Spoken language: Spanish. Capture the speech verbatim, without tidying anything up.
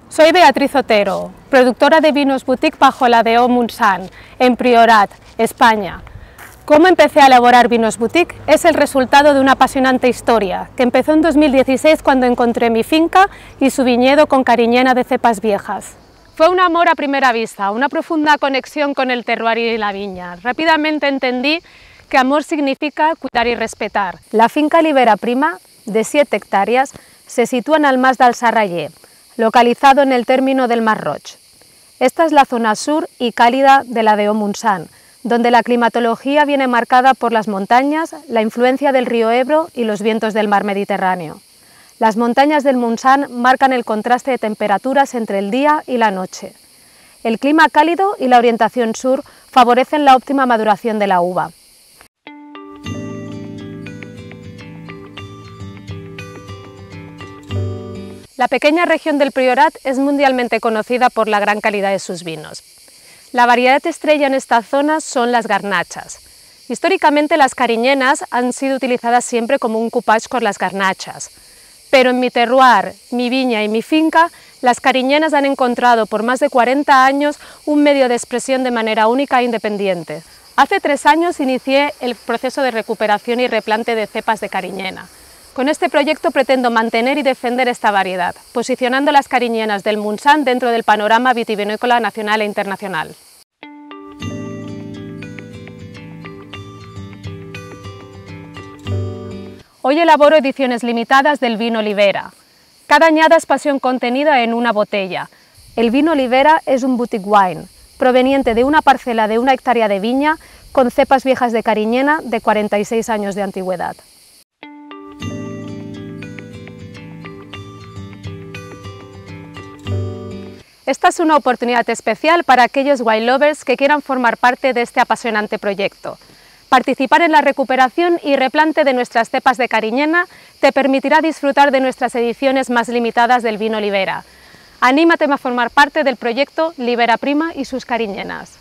Soy Beatriz Otero, productora de vinos boutique bajo la D O Montsant, en Priorat, España. Cómo empecé a elaborar vinos boutique es el resultado de una apasionante historia, que empezó en dos mil dieciséis cuando encontré mi finca y su viñedo con cariñena de cepas viejas. Fue un amor a primera vista, una profunda conexión con el terroir y la viña. Rápidamente entendí que amor significa cuidar y respetar. La finca Libera Prima, de siete hectáreas, se sitúa en el Mas del Serraller, localizado en el término del Mas Roig. Esta es la zona sur y cálida de la D O Montsant, donde la climatología viene marcada por las montañas, la influencia del río Ebro y los vientos del mar Mediterráneo. Las montañas del Montsant marcan el contraste de temperaturas entre el día y la noche. El clima cálido y la orientación sur favorecen la óptima maduración de la uva. La pequeña región del Priorat es mundialmente conocida por la gran calidad de sus vinos. La variedad estrella en esta zona son las garnachas. Históricamente las cariñenas han sido utilizadas siempre como un coupage con las garnachas, pero en mi terroir, mi viña y mi finca, las cariñenas han encontrado por más de cuarenta años un medio de expresión de manera única e independiente. Hace tres años inicié el proceso de recuperación y replante de cepas de cariñena. Con este proyecto pretendo mantener y defender esta variedad, posicionando las cariñenas del Montsant dentro del panorama vitivinícola nacional e internacional. Hoy elaboro ediciones limitadas del vino Libera. Cada añada es pasión contenida en una botella. El vino Libera es un boutique wine, proveniente de una parcela de una hectárea de viña con cepas viejas de cariñena de cuarenta y seis años de antigüedad. Esta es una oportunidad especial para aquellos wine lovers que quieran formar parte de este apasionante proyecto. Participar en la recuperación y replante de nuestras cepas de cariñena te permitirá disfrutar de nuestras ediciones más limitadas del vino Libera. Anímate a formar parte del proyecto Libera Prima y sus cariñenas.